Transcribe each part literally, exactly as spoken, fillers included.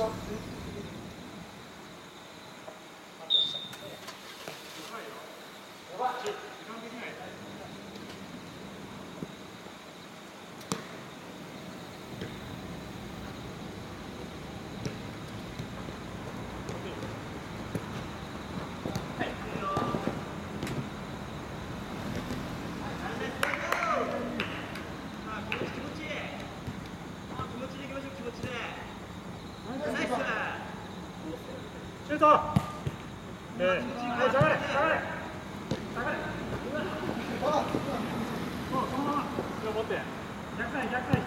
シュート。ええ、下がれ、下がれ。下がれ。そう、そのまま。それを持って。逆サイ、逆サイ。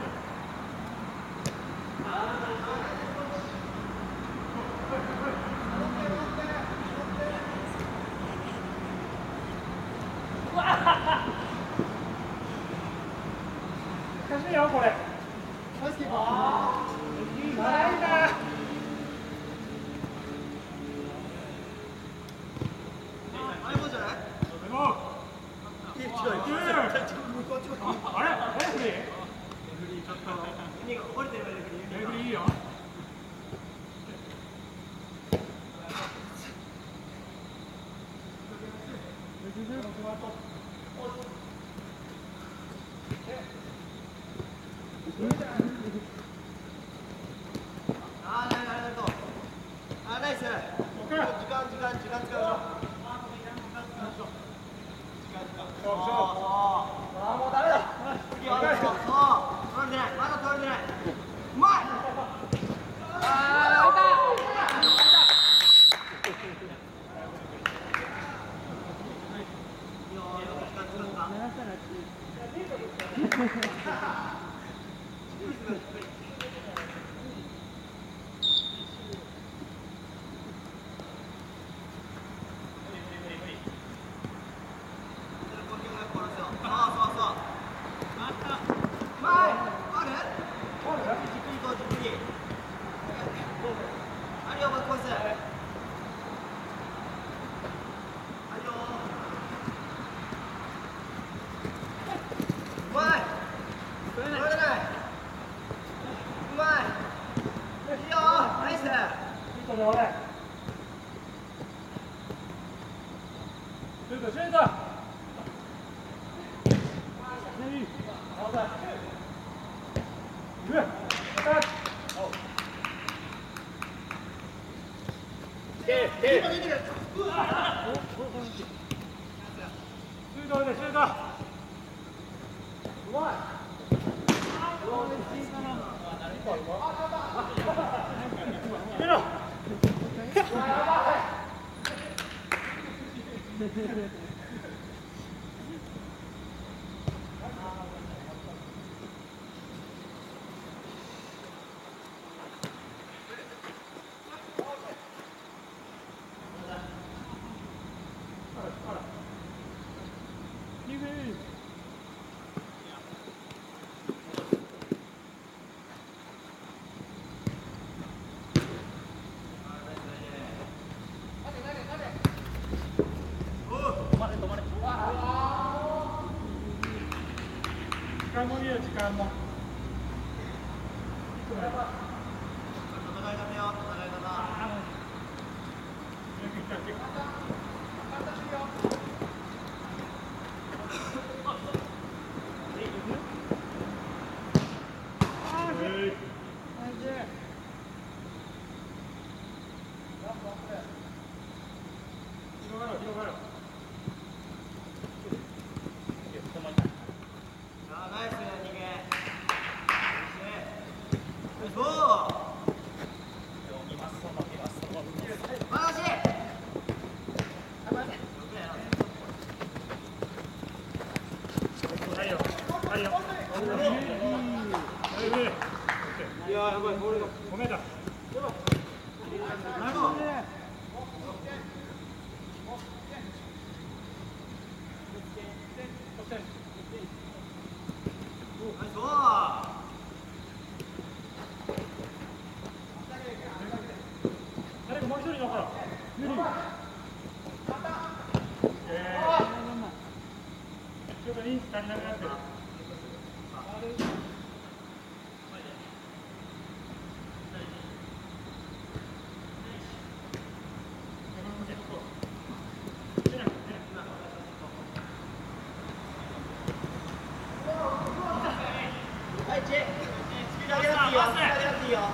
難しいよ、これ。ああ、ないな。あれ？あれフリー？レフリーちょっと。レフリーいいよ。 あー、なるほど。あー、ナイス。時間、時間、時間使うよ。そうそう。ああ、もうダメだ。次はそう。取れてない。まだ取れてない。うまい。ああ、置いた。いいよ、よく時間使った。 時間もいいよ、時間も。 戦い方よ、戦い方。 いやー、やばい、ボールがごメーター。なるほど。誰かもう一人のほら。無理。えー。ちょっとインス足りなくなってる。 上げなくていいよ。上げなくていいよ。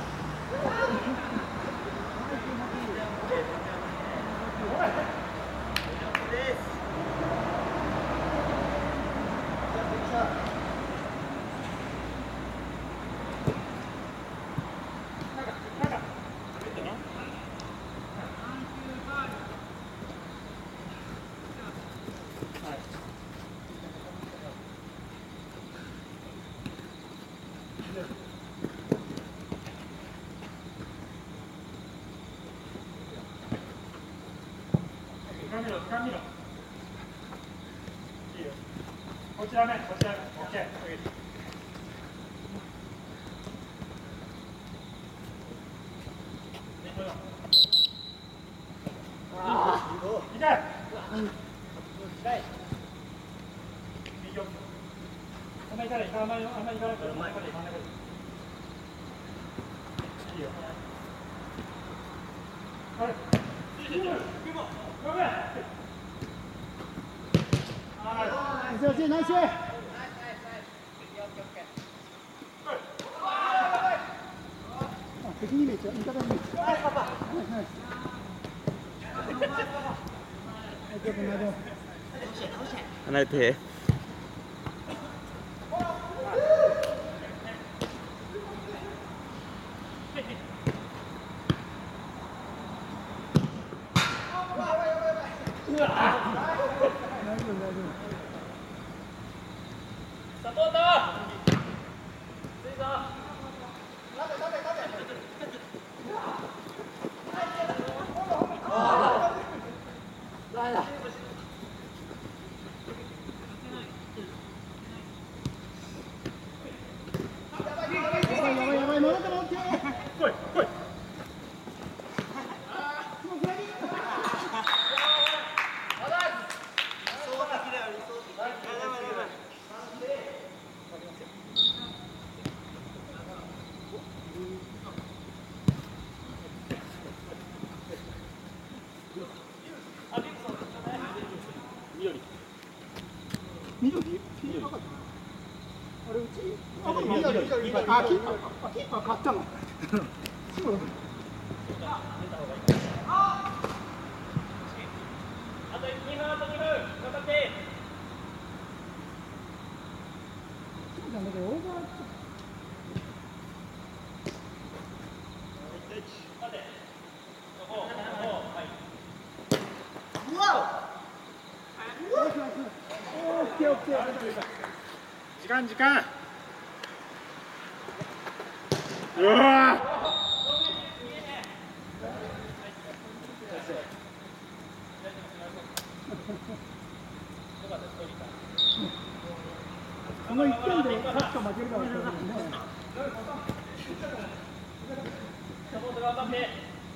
掴みろ、掴みろ。いいよ。こちらね、こちらね。オッケー。痛い。右よ。あんまり行かない、あんまり、あんまり行かないから、前まで行かないから。いいよ。あれ。ごめん。 ナイスナイス。敵に見えちゃう。味方に見えちゃう。ナイスパパ。ナイスナイス。 離れて。 サポート。 緑？あれうち？あ、緑。あ、キーパー、キーパー買ったの。そう。 あとにふん、あとにふん、頑張って。 そうなんだけど、オーバー。 時間時間。うわ。 この一点で勝つか負けるか分からないね。 サポート頑張って。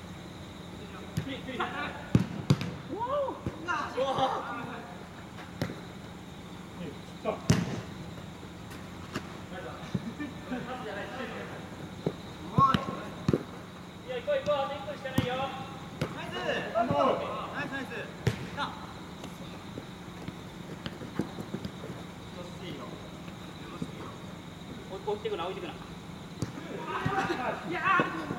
置いてくな、置いてくな。いや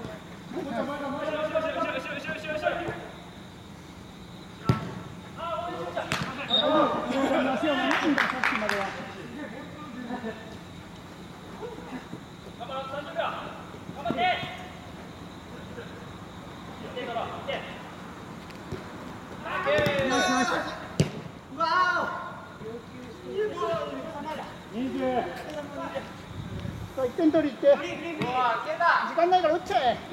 いってん取り行って。時間ないから打っちゃえ。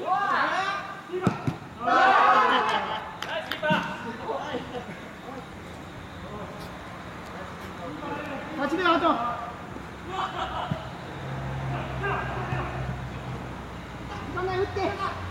はちびょうあと。時間ない打って。